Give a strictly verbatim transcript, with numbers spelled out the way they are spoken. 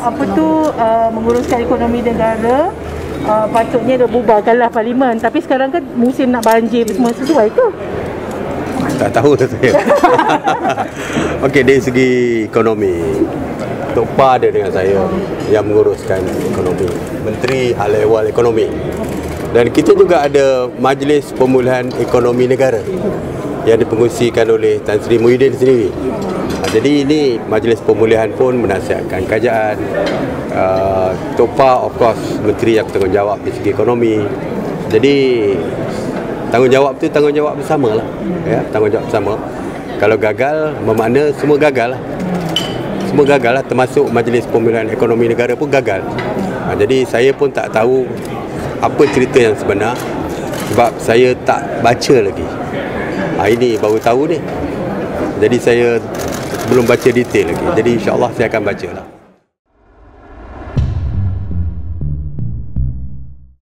apa tu uh, menguruskan ekonomi negara, uh, patutnya dia bubarkanlah parlimen. Tapi sekarang kan musim nak banjir semua, sesuai ke? Tak tahu saya. Okey, dari segi ekonomi, Tok Pa ada dengan saya yang menguruskan ekonomi, Menteri Hal Ehwal Ekonomi. Dan kita juga ada Majlis Pemulihan Ekonomi Negara yang dipengerusikan oleh Tan Sri Muhyiddin sendiri. Jadi ini Majlis Pemulihan pun menasihatkan kerajaan. uh, Tok Pa of course menteri yang bertanggungjawab di segi ekonomi. Jadi tanggungjawab tu tanggungjawab bersama lah, ya, tanggungjawab bersama. Kalau gagal, bermakna semua gagal lah. Semua gagal lah, termasuk Majlis Pemulihan Ekonomi Negara pun gagal. Ha, jadi saya pun tak tahu apa cerita yang sebenar sebab saya tak baca lagi. Ha, ini baru tahu ni. Jadi saya belum baca detail lagi. Jadi insya-Allah saya akan baca lah.